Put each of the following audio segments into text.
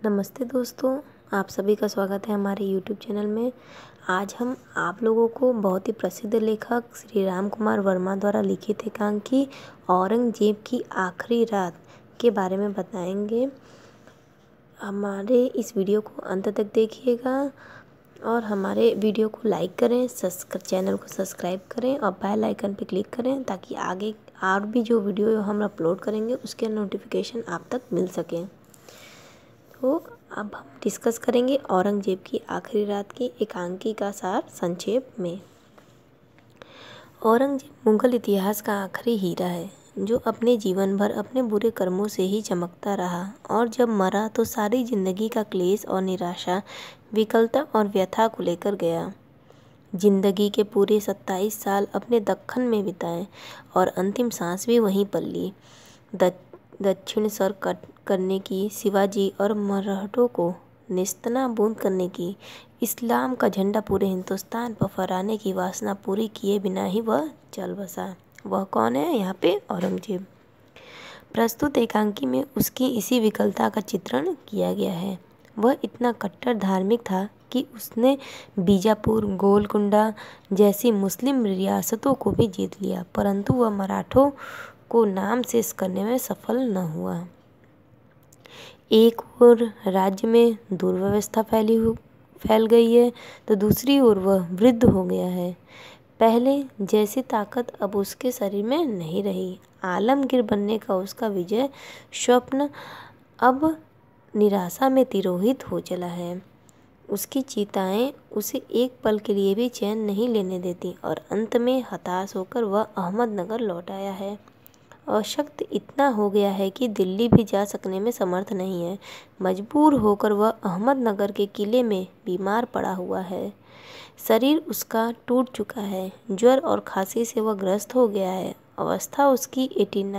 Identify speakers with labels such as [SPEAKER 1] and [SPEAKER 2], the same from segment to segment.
[SPEAKER 1] नमस्ते दोस्तों, आप सभी का स्वागत है हमारे YouTube चैनल में। आज हम आप लोगों को बहुत ही प्रसिद्ध लेखक श्री राम कुमार वर्मा द्वारा लिखित एकांकी औरंगजेब की आखिरी रात के बारे में बताएंगे। हमारे इस वीडियो को अंत तक देखिएगा और हमारे वीडियो को लाइक करें, चैनल को सब्सक्राइब करें और बेल आइकन पर क्लिक करें ताकि आगे और भी जो वीडियो हम अपलोड करेंगे उसके नोटिफिकेशन आप तक मिल सकें। तो अब हम डिस्कस करेंगे औरंगजेब की आखिरी रात की एकांकी का सार संक्षेप में। औरंगजेब मुगल इतिहास का आखिरी हीरा है जो अपने जीवन भर अपने बुरे कर्मों से ही चमकता रहा और जब मरा तो सारी जिंदगी का क्लेश और निराशा, विकलता और व्यथा को लेकर गया। जिंदगी के पूरे 27 साल अपने दक्खन में बिताए और अंतिम सांस भी वहीं पर ली। दक्षिण सर करने की, शिवाजी और मराठों को नेस्तनाबूद करने की, इस्लाम का झंडा पूरे हिंदुस्तान पर फहराने की वासना पूरी किए बिना ही वह चल बसा। वह कौन है? यहाँ पे औरंगजेब। प्रस्तुत एकांकी में उसकी इसी विकलता का चित्रण किया गया है। वह इतना कट्टर धार्मिक था कि उसने बीजापुर, गोलकुंडा जैसी मुस्लिम रियासतों को भी जीत लिया, परंतु वह मराठों को नाम शेष करने में सफल न हुआ। एक ओर राज्य में दुर्व्यवस्था फैल गई है तो दूसरी ओर वह वृद्ध हो गया है। पहले जैसी ताकत अब उसके शरीर में नहीं रही। आलमगीर बनने का उसका विजय स्वप्न अब निराशा में तिरोहित हो चला है। उसकी चिंताएं उसे एक पल के लिए भी चैन नहीं लेने देती और अंत में हताश होकर वह अहमदनगर लौट आया है। अशक्त इतना हो गया है कि दिल्ली भी जा सकने में समर्थ नहीं है। मजबूर होकर वह अहमदनगर के किले में बीमार पड़ा हुआ है। शरीर उसका टूट चुका है। ज्वर और खांसी से वह ग्रस्त हो गया है। अवस्था उसकी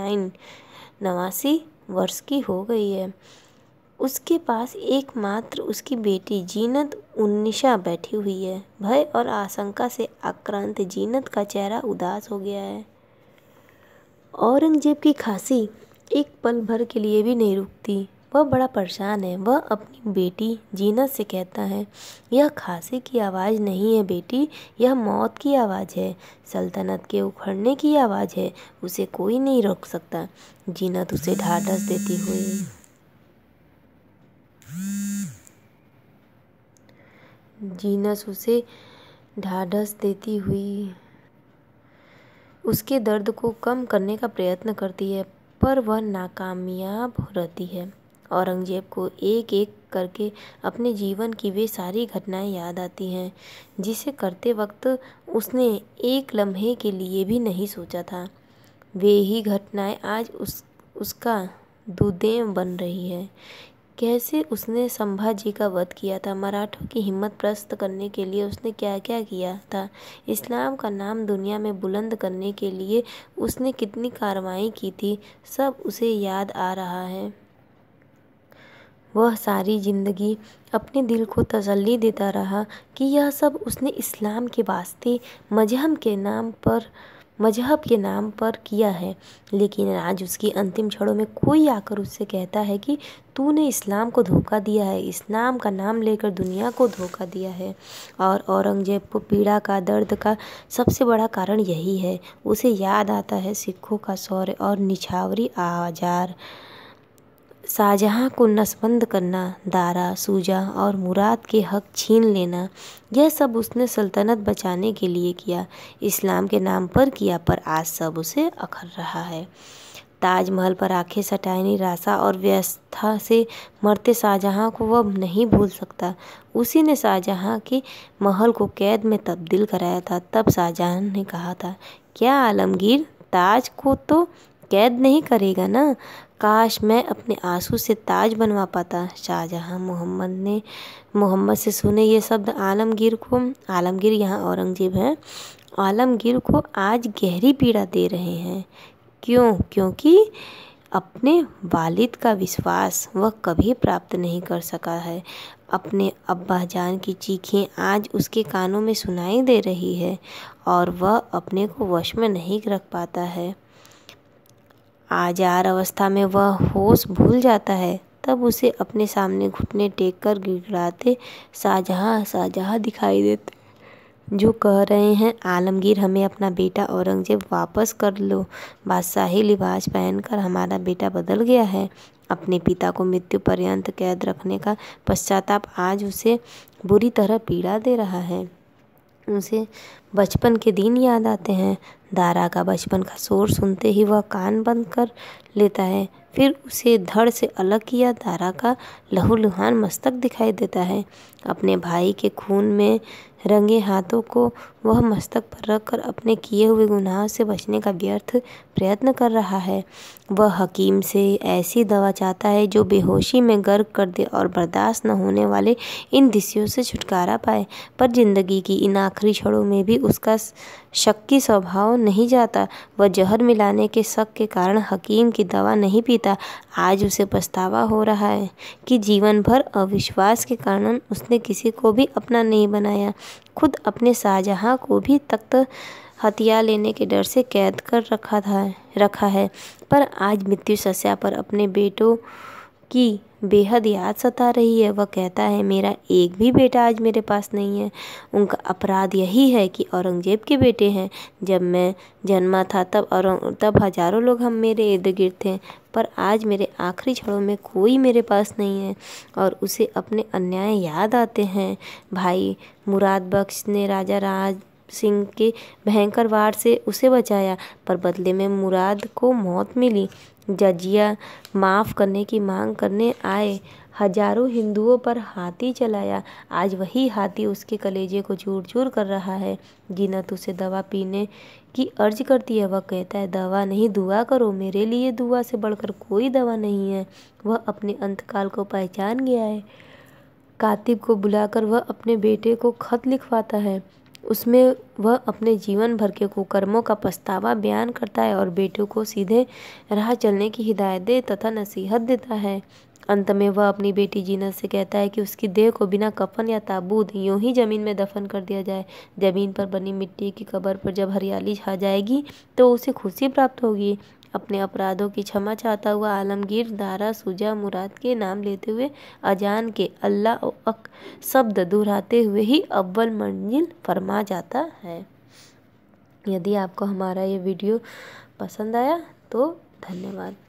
[SPEAKER 1] 89 वर्ष की हो गई है। उसके पास एकमात्र उसकी बेटी जीनत उन्निशा बैठी हुई है। भय और आशंका से आक्रांत जीनत का चेहरा उदास हो गया है। औरंगजेब की खांसी एक पल भर के लिए भी नहीं रुकती। वह बड़ा परेशान है। वह अपनी बेटी जीनत से कहता है, यह खांसी की आवाज़ नहीं है बेटी, यह मौत की आवाज़ है, सल्तनत के उखड़ने की आवाज़ है, उसे कोई नहीं रोक सकता। जीनत उसे ढाढ़स देती हुई उसके दर्द को कम करने का प्रयत्न करती है, पर वह नाकामयाब रहती है। औरंगजेब को एक एक करके अपने जीवन की वे सारी घटनाएं याद आती हैं जिसे करते वक्त उसने एक लम्हे के लिए भी नहीं सोचा था। वे ही घटनाएं आज उसका दुर्दैव बन रही है। कैसे उसने संभाजी का वध किया था, मराठों की हिम्मत प्रस्त करने के लिए उसने क्या क्या किया था, इस्लाम का नाम दुनिया में बुलंद करने के लिए उसने कितनी कार्रवाई की थी, सब उसे याद आ रहा है। वह सारी जिंदगी अपने दिल को तसल्ली देता रहा कि यह सब उसने इस्लाम के वास्ते मजहब के नाम पर किया है, लेकिन आज उसकी अंतिम क्षणों में कोई आकर उससे कहता है कि तूने इस्लाम को धोखा दिया है, इस्लाम का नाम लेकर दुनिया को धोखा दिया है। और औरंगजेब को पीड़ा का, दर्द का सबसे बड़ा कारण यही है। उसे याद आता है सिखों का शौर्य और निछावरी आजार, शाहजहां को नसबंद करना, दारा, सूजा और मुराद के हक छीन लेना, यह सब उसने सल्तनत बचाने के लिए किया, इस्लाम के नाम पर किया, पर आज सब उसे अखर रहा है। ताजमहल पर आंखें सटाए निराशा और व्यवस्था से मरते शाहजहां को वह नहीं भूल सकता। उसी ने शाहजहां के महल को कैद में तब्दील कराया था। तब शाहजहां ने कहा था, क्या आलमगीर ताज को तो कैद नहीं करेगा ना? काश मैं अपने आंसू से ताज बनवा पाता। शाहजहां मोहम्मद से सुने ये शब्द आलमगीर यहाँ औरंगजेब है, आलमगीर को आज गहरी पीड़ा दे रहे हैं। क्यों? क्योंकि अपने वालिद का विश्वास वह कभी प्राप्त नहीं कर सका है। अपने अब्बाजान की चीखें आज उसके कानों में सुनाई दे रही है और वह अपने को वश में नहीं रख पाता है। आजार अवस्था में वह होश भूल जाता है। तब उसे अपने सामने घुटने टेक कर गिड़गिड़ाते शाहजहाँ शाहजहाँ दिखाई देते, जो कह रहे हैं आलमगीर हमें अपना बेटा औरंगजेब वापस कर लो। बादशाही लिबास पहनकर हमारा बेटा बदल गया है। अपने पिता को मृत्यु पर्यंत कैद रखने का पश्चाताप आज उसे बुरी तरह पीड़ा दे रहा है। उसे बचपन के दिन याद आते हैं। दारा का बचपन का शोर सुनते ही वह कान बंद कर लेता है। फिर उसे धड़ से अलग किया दारा का लहूलुहान मस्तक दिखाई देता है। अपने भाई के खून में रंगे हाथों को वह मस्तक पर रखकर अपने किए हुए गुनाह से बचने का व्यर्थ प्रयत्न कर रहा है। वह हकीम से ऐसी दवा चाहता है जो बेहोशी में गर्क कर दे और बर्दाश्त न होने वाले इन दृश्यों से छुटकारा पाए। पर जिंदगी की इन आखिरी क्षणों में भी उसका शक्की स्वभाव नहीं जाता। वह जहर मिलाने के शक के कारण हकीम की दवा नहीं पीता। आज उसे पछतावा हो रहा है कि जीवन भर अविश्वास के कारण उसने किसी को भी अपना नहीं बनाया। खुद अपने शाहजहाँ को भी तख्त हथिया लेने के डर से कैद कर रखा है। पर आज मृत्यु शैया पर अपने बेटों की बेहद याद सता रही है। वह कहता है मेरा एक भी बेटा आज मेरे पास नहीं है। उनका अपराध यही है कि औरंगजेब के बेटे हैं। जब मैं जन्मा था तब हजारों लोग हम मेरे इर्द गिर्द थे, पर आज मेरे आखिरी क्षणों में कोई मेरे पास नहीं है और उसे अपने अन्याय याद आते हैं। भाई मुराद बख्श ने राजा राज सिंह के भयंकर वार से उसे बचाया, पर बदले में मुराद को मौत मिली। जजिया माफ़ करने की मांग करने आए हजारों हिंदुओं पर हाथी चलाया। आज वही हाथी उसके कलेजे को चूर चूर कर रहा है। जीनत उसे दवा पीने की अर्ज करती है। वह कहता है दवा नहीं, दुआ करो। मेरे लिए दुआ से बढ़कर कोई दवा नहीं है। वह अपने अंतकाल को पहचान गया है। कातिब को बुलाकर वह अपने बेटे को खत लिखवाता है। उसमें वह अपने जीवन भर के कुकर्मों का पछतावा बयान करता है और बेटों को सीधे राह चलने की हिदायत दे तथा नसीहत देता है। अंत में वह अपनी बेटी जीनत से कहता है कि उसकी देह को बिना कफन या ताबूत यूं ही ज़मीन में दफन कर दिया जाए। ज़मीन पर बनी मिट्टी की कब्र पर जब हरियाली छा जाएगी तो उसे खुशी प्राप्त होगी। अपने अपराधों की क्षमा चाहता हुआ आलमगीर दारा सुजा मुराद के नाम लेते हुए अजान के अल्लाह अक शब्द दोहराते हुए ही अव्वल मंजिल फरमा जाता है। यदि आपको हमारा ये वीडियो पसंद आया तो धन्यवाद।